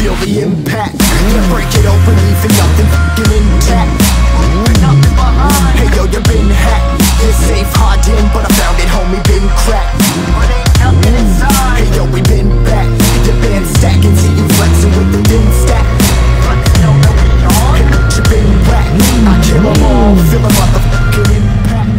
feel the impact. Yeah, break it open, leaving nothing fucking intact. Nothing behind. Hey yo, you been hacked. You're safe, hard in, but I found it, homie, been cracked. But ain't nothing inside. Hey yo, we been back. Your band stacking, see you flexing with the dim stack. Flexing on the beyond. Hey, you been whacked. I kill 'em all, feel the motherfucking impact.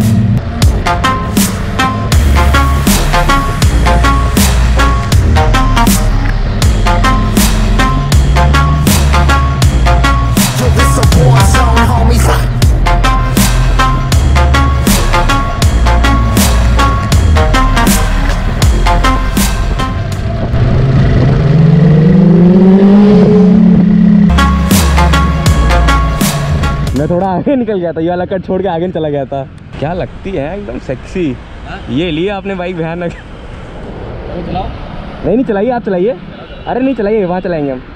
मैं थोड़ा आगे निकल गया था, ये वाला cut छोड़ के आगे चला गया था। क्या लगती है एकदम सेक्सी। ये लिए आपने बाइक भयानक। नहीं चलाइए, आप चलाइए। अरे नहीं चलाइए, वहाँ चलाएंगे हम।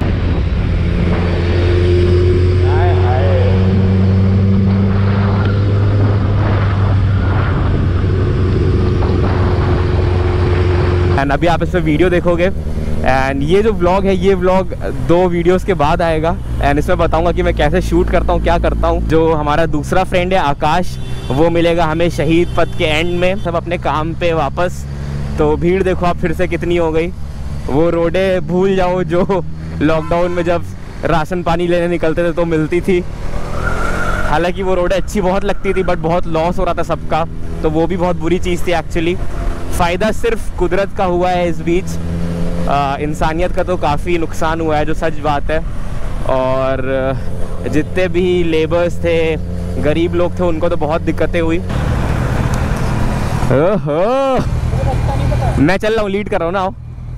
एंड अभी आप इस पर वीडियो देखोगे एंड ये जो व्लॉग है, ये व्लॉग 2 वीडियोस के बाद आएगा। एंड इसमें बताऊंगा कि मैं कैसे शूट करता हूँ, क्या करता हूँ। जो हमारा दूसरा फ्रेंड है आकाश, वो मिलेगा हमें शहीद पथ के एंड में, सब अपने काम पे वापस। तो भीड़ देखो आप फिर से कितनी हो गई। वो रोडें भूल जाओ जो लॉकडाउन में जब राशन पानी लेने निकलते थे तो मिलती थी। हालांकि वो रोडें अच्छी बहुत लगती थी, बट बहुत लॉस हो रहा था सबका, तो वो भी बहुत बुरी चीज़ थी एक्चुअली। फ़ायदा सिर्फ कुदरत का हुआ है इस बीच, इंसानियत का तो काफ़ी नुकसान हुआ है, जो सच बात है। और जितने भी लेबर्स थे, गरीब लोग थे, उनको तो बहुत दिक्कतें हुई। ओहो, मैं चल रहा हूँ, लीड कर रहा हूँ ना। आओ।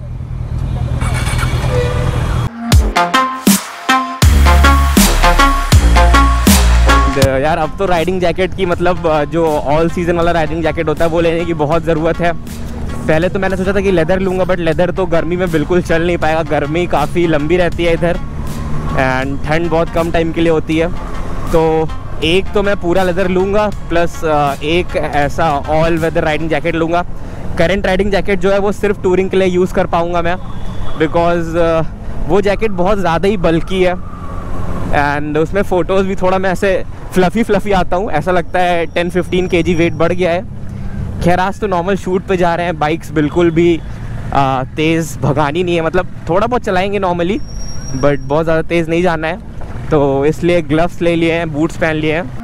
यार अब तो राइडिंग जैकेट की, मतलब जो ऑल सीज़न वाला राइडिंग जैकेट होता है, वो लेने की बहुत ज़रूरत है। पहले तो मैंने सोचा था कि लेदर लूँगा, बट लेदर तो गर्मी में बिल्कुल चल नहीं पाएगा। गर्मी काफ़ी लंबी रहती है इधर एंड ठंड बहुत कम टाइम के लिए होती है। तो एक तो मैं पूरा लेदर लूँगा, प्लस एक ऐसा ऑल वेदर राइडिंग जैकेट लूँगा। करंट राइडिंग जैकेट जो है वो सिर्फ टूरिंग के लिए यूज़ कर पाऊँगा मैं, बिकॉज़ वो जैकेट बहुत ज़्यादा ही बल्की है एंड उसमें फ़ोटोज़ भी थोड़ा मैं ऐसे फ्लफ़ी आता हूँ। ऐसा लगता है 10-15 kg वेट बढ़ गया है। खैर आज तो नॉर्मल शूट पे जा रहे हैं, बाइक्स बिल्कुल भी तेज़ भगानी नहीं है, मतलब थोड़ा बहुत चलाएंगे नॉर्मली, बट बहुत ज़्यादा तेज़ नहीं जाना है। तो इसलिए ग्लव्स ले लिए हैं, बूट्स पहन लिए हैं।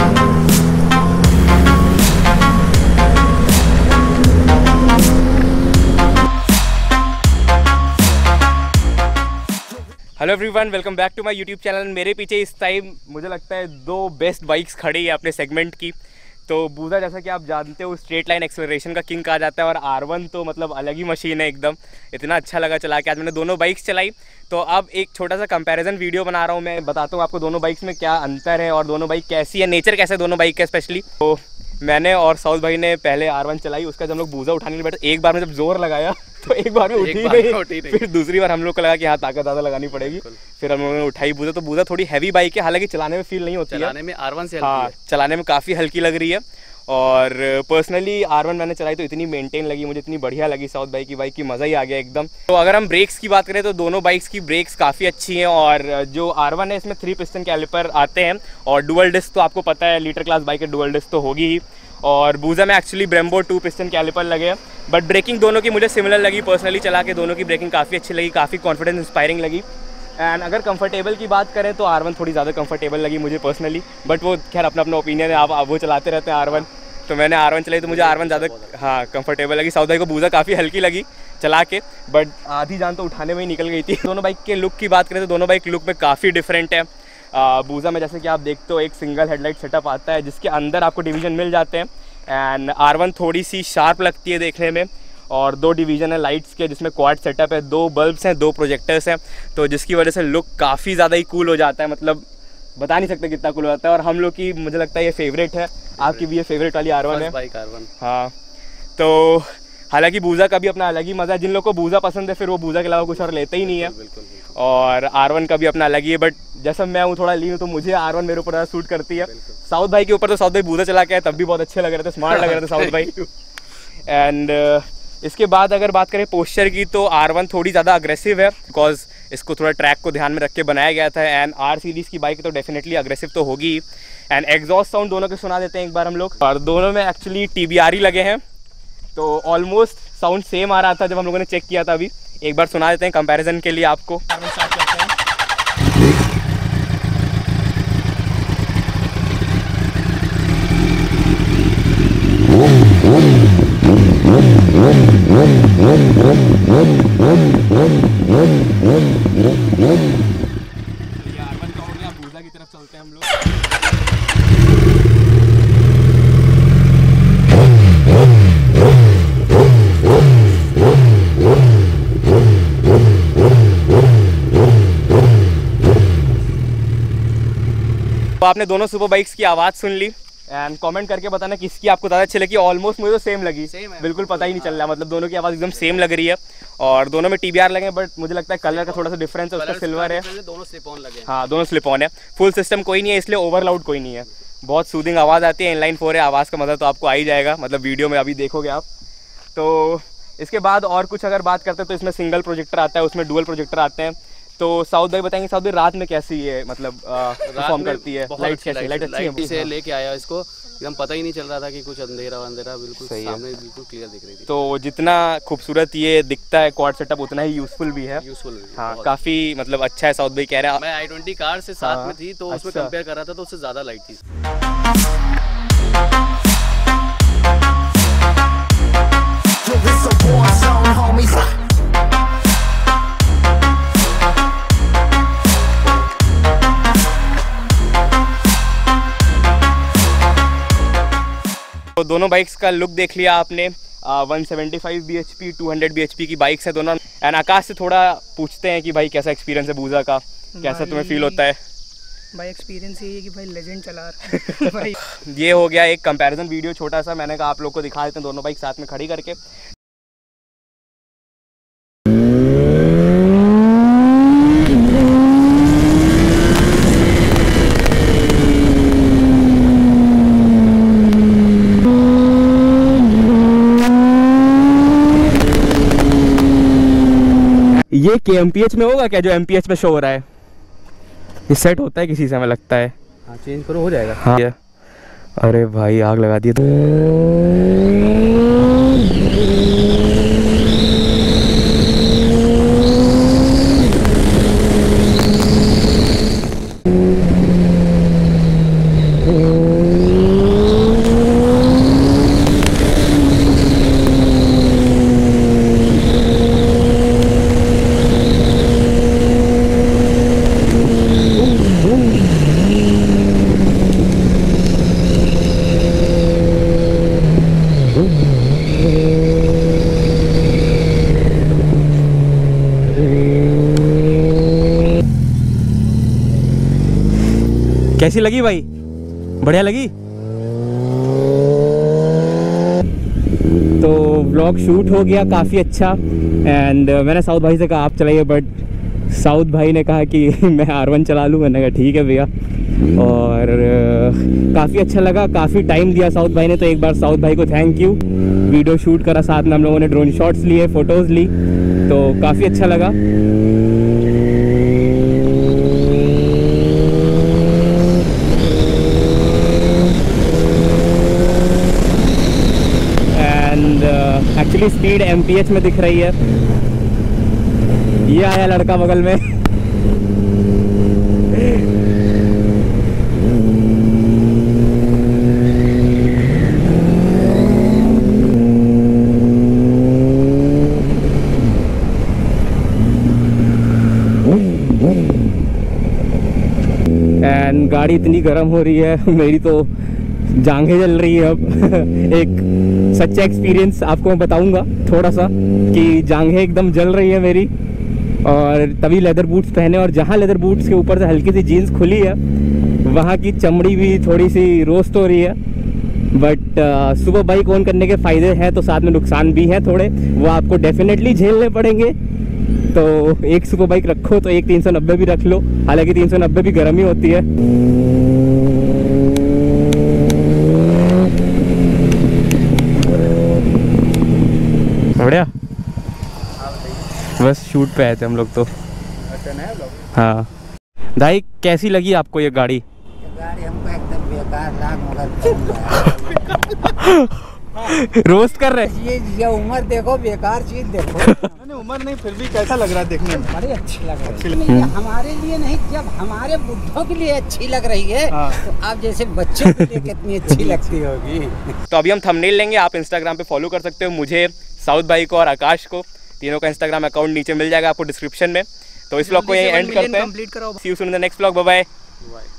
Hello everyone, welcome back to my YouTube channel. मेरे पीछे इस टाइम मुझे लगता है 2 बेस्ट बाइक्स खड़ी है अपने सेगमेंट की। तो बूजा, जैसा कि आप जानते हो, स्ट्रेट लाइन एक्सेलरेशन का किंग कहा जाता है, और R1 तो मतलब अलग ही मशीन है एकदम। इतना अच्छा लगा चला के। आज मैंने दोनों बाइक्स चलाई, तो अब एक छोटा सा कंपैरिजन वीडियो बना रहा हूँ। मैं बताता हूँ आपको दोनों बाइक्स में क्या अंतर है और दोनों बाइक कैसी है, नेचर कैसे है दोनों बाइक का स्पेशली। तो मैंने और साउथ भाई ने पहले R1 चलाई, उसका जब हम लोग बूजा उठाने बैठे, एक बार में जब जोर लगाया तो एक बार में उठी नहीं। फिर दूसरी बार हम लोग को लगा कि हाँ ताकत ज़्यादा लगानी पड़ेगी, फिर हम लोगों ने उठाई बूजा। तो बूजा थोड़ी हैवी बाइक है, हालांकि चलाने में फील नहीं होती है। चलाने में R1 से हाँ, चलाने में काफ़ी हल्की लग रही है। और पर्सनली R1 मैंने चलाई तो इतनी मेंटेन लगी मुझे, इतनी बढ़िया लगी साउथ बाइक की बाइक की, मज़ा ही आ गया एकदम। तो अगर हम ब्रेक्स की बात करें तो दोनों बाइक्स की ब्रेक्स काफ़ी अच्छी हैं। और जो R1 है इसमें 3 पिस्टन कैलिपर आते हैं, और डुअल डिस्क तो आपको पता है, लीटर क्लास बाइक है, डुअल डिस्क तो होगी ही। और बूजा में एक्चुअली ब्रेम्बो 2 पिस्टन कैलिपर लगे हैं, बट ब्रेकिंग दोनों की मुझे सिमिलर लगी। पर्सनली चला के दोनों की ब्रेकिंग काफ़ी अच्छी लगी, काफ़ी कॉन्फिडेंस इंस्पायरिंग लगी। एंड अगर कंफर्टेबल की बात करें तो R1 थोड़ी ज़्यादा कंफर्टेबल लगी मुझे पर्सनली, बट वो खैर अपना अपना ओपिनियन है। आप वो चलाते रहते हैं R1, तो मैंने R1 चलाई तो मुझे R1 ज़्यादा हाँ कंफर्टेबल लगी। साउथ भाई को बूजा काफ़ी हल्की लगी चला के, बट आधी जान तो उठाने में ही निकल गई थी। दोनों बाइक के लुक की बात करें तो दोनों बाइक लुक में काफ़ी डिफरेंट है। बूजा में जैसे कि आप देखते हो एक सिंगल हेडलाइट सेटअप आता है, जिसके अंदर आपको डिवीज़न मिल जाते हैं। एंड R1 थोड़ी सी शार्प लगती है देखने में, और 2 डिवीज़न है लाइट्स के, जिसमें क्वाड सेटअप है, 2 बल्ब्स हैं, 2 प्रोजेक्टर्स हैं, तो जिसकी वजह से लुक काफ़ी ज़्यादा ही कूल हो जाता है। मतलब बता नहीं सकते कितना कूल हो जाता है। और हम लोग की मुझे लगता है ये फेवरेट है, आपकी भी ये फेवरेट वाली R1 है बाइक R1। हाँ, तो हालांकि बूजा का भी अपना अलग ही मज़ा है। जिन लोगों को बूजा पसंद है फिर वो बूजा के अलावा कुछ और लेते ही नहीं है। और R1 का भी अपना अलग ही है, बट जैसा मैं हूँ थोड़ा ली हूँ तो मुझे R1 मेरे ऊपर ज़्यादा सूट करती है। साउथ भाई के ऊपर तो साउथ भाई बूजा चला के आए तब भी बहुत अच्छे लग रहे थे, स्मार्ट लग रहे थे साउथ भाई। एंड इसके बाद अगर बात करें पोस्चर की तो R1 थोड़ी ज़्यादा अग्रेसिव है, बिकॉज इसको थोड़ा ट्रैक को ध्यान में रख के बनाया गया था। एंड आर सीरीज़ की बाइक तो डेफिनेटली अग्रेसिव तो होगी। एंड एग्जॉस्ट साउंड दोनों के सुना देते हैं एक बार हम लोग। और दोनों में एक्चुअली TBR ही लगे हैं, तो ऑलमोस्ट साउंड सेम आ रहा था जब हम लोगों ने चेक किया था। अभी एक बार सुना देते हैं कंपैरिजन के लिए आपको। भूजा की तरफ चलते हैं हम लोग। तो आपने दोनों सुपर बाइक्स की आवाज़ सुन ली एंड कमेंट करके बताना किसकी आपको ज़्यादा अच्छी लगी। ऑलमोस्ट मुझे तो सेम लगी, बिल्कुल पता ही नहीं चल रहा, मतलब दोनों की आवाज़ एकदम सेम लग रही है। और दोनों में TBR लगे, बट मुझे लगता है कलर का थोड़ा सा डिफरेंस है, उसका सिल्वर है, दोनों स्लिप ऑन लगे। हाँ दोनों स्लिप ऑन है। फुल सिस्टम कोई नहीं है, इसलिए ओवरलाउड कोई नहीं है। बहुत सूदिंग आवाज़ आती है। इनलाइन 4 है, आवाज़ का मज़ा तो आपको आ ही जाएगा, मतलब वीडियो में अभी देखोगे आप। तो इसके बाद और कुछ अगर बात करते हैं तो इसमें सिंगल प्रोजेक्टर आता है, उसमें डुअल प्रोजेक्टर आते हैं। तो साउथ भाई बताएंगे, साउथ भाई रात में कैसी है, मतलब परफॉर्म करती है, लाइट कैसी, लाइट अच्छी है? से लेके आया इसको, एकदम पता ही नहीं चल रहा था कि कुछ अंधेरा बिल्कुल सामने बिल्कुल क्लियर दिख रही थी। तो जितना खूबसूरत ये दिखता है क्वाड सेटअप, उतना ही यूजफुल भी है। हाँ काफ़ी मतलब अच्छा है। साउथ भाई कह रहा है, मैं i20 कार से साथ में थी तो उसमें कंपेयर कर रहा था तो उससे ज़्यादा लाइट थी। तो दोनों बाइक्स का लुक देख लिया आपने। 175 bhp 200 bhp की बाइक्स है दोनों। एंड आकाश से थोड़ा पूछते हैं कि भाई कैसा एक्सपीरियंस है बूजा का, कैसा तुम्हें फील होता है? भाई एक्सपीरियंस ये है कि भाई लेजेंड चला रहा है भाई। ये हो गया एक कंपैरिजन वीडियो छोटा सा, मैंने कहा आप लोग को दिखा देते हैं दोनों बाइक साथ में खड़ी करके। ये KMPH में होगा क्या जो MPH पे शो हो रहा है? ये सेट होता है किसी से, हमें लगता है। हाँ चेंज करो, हो जाएगा। हाँ अरे भाई आग लगा दी। कैसी लगी भाई? बढ़िया लगी? तो व्लॉग शूट हो गया काफ़ी अच्छा। एंड मैंने साउथ भाई से कहा आप चलाइए, बट साउथ भाई ने कहा कि मैं R1 चला लूँ। मैंने कहा ठीक है भैया। और काफ़ी अच्छा लगा, काफ़ी टाइम दिया साउथ भाई ने, तो एक बार साउथ भाई को थैंक यू। वीडियो शूट करा साथ में, हम लोगों ने ड्रोन शॉट्स लिए, फ़ोटोज़ ली, तो काफ़ी अच्छा लगा। एक्चुअली स्पीड MPH में दिख रही है। ये आया लड़का बगल में। एंड गाड़ी इतनी गर्म हो रही है, मेरी तो जांघें जल रही है अब। एक सच्चा एक्सपीरियंस आपको मैं बताऊंगा थोड़ा सा, कि जांघें एकदम जल रही है मेरी। और तभी लेदर बूट्स पहने, और जहाँ लेदर बूट्स के ऊपर से हल्की सी जीन्स खुली है, वहाँ की चमड़ी भी थोड़ी सी रोस्ट हो रही है। बट सुबह बाइक ऑन करने के फ़ायदे हैं तो साथ में नुकसान भी हैं थोड़े, वो आपको डेफिनेटली झेलने पड़ेंगे। तो एक सुबह बाइक रखो तो एक 390 भी रख लो, हालांकि 390 भी गर्म ही होती है। बढ़िया, बस शूट पे आए थे हम लोग तो। हाँ भाई, कैसी लगी आपको ये गाड़ी? गाड़ी हमको एकदम बेकार लाग, मगर रोस्ट कर रहे? ये उम्र देखो, बेकार चीज देखो। नहीं उम्र नहीं, फिर भी कैसा लग रहा है देखने में? बड़ी अच्छी लग रही है। ये हमारे लिए नहीं, जब हमारे बुढ़ों के लिए अच्छी लग रही है तो आप जैसे बच्चों के लिए कितनी अच्छी लगती होगी। तो अभी हम थंबनेल लेंगे, आप इंस्टाग्राम पे फॉलो कर सकते हो मुझे, साउथ भाई को और आकाश को। तीनों का इंस्टाग्राम अकाउंट नीचे मिल जाएगा आपको डिस्क्रिप्शन में। तो इस व्लॉग को यही एंड करते हैं। See you soon in the next vlog. Bye bye.